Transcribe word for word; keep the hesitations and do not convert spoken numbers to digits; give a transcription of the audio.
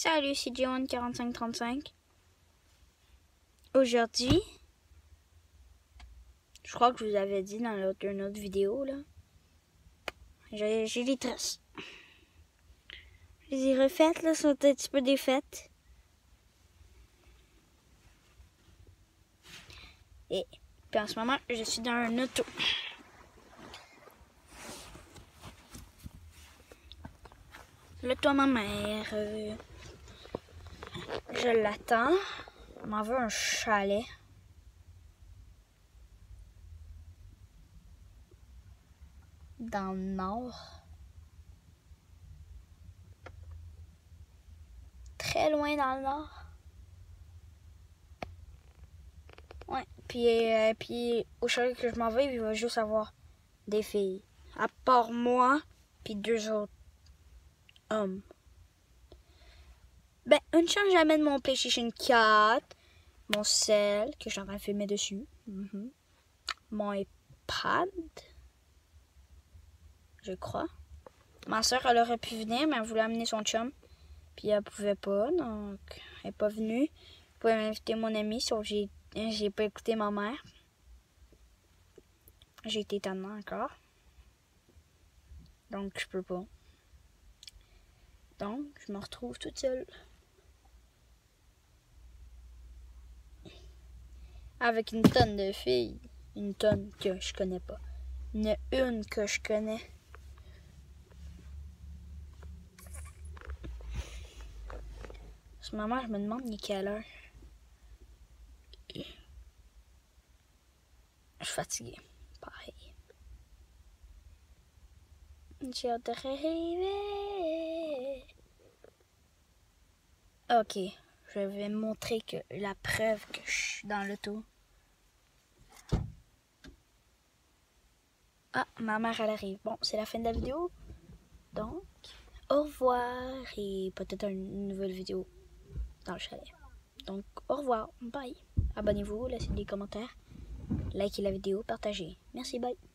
Salut, c'est J un quarante-cinq trente-cinq. Aujourd'hui, je crois que je vous avais dit dans l'autre, une autre vidéo, là, j'ai des tresses. Je les ai refaites, là, sont un petit peu défaites. Et puis en ce moment, je suis dans un auto. L'auto à ma mère. Euh, je l'attends. On m'en veut un chalet. Dans le nord. Très loin dans le nord. Ouais. Puis, euh, puis au chalet que je m'en vais, il va juste avoir des filles. À part moi, puis deux autres hommes. Ben, une chance, j'amène mon PlayStation quatre, mon cell, que je suis en train de filmer dessus, mm-hmm. Mon iPad, je crois. Ma soeur, elle aurait pu venir, mais elle voulait amener son chum, puis elle pouvait pas, donc elle n'est pas venue. Elle pouvait m'inviter mon ami, sauf que j'ai, j'ai pas écouté ma mère. J'ai été tannant encore. Donc, je peux pas. Donc, je me retrouve toute seule. Avec une tonne de filles. Une tonne que je connais pas. Une une que je connais. En ce moment, je me demande il est quelle heure. Je suis fatiguée. Pareil. J'ai hâte de rêver. Ok. Je vais montrer que la preuve que je suis dans l'auto. Ah, ma mère, elle arrive. Bon, c'est la fin de la vidéo. Donc, au revoir. Et peut-être une nouvelle vidéo dans le chalet. Donc, au revoir. Bye. Abonnez-vous, laissez des commentaires. Likez la vidéo, partagez. Merci, bye.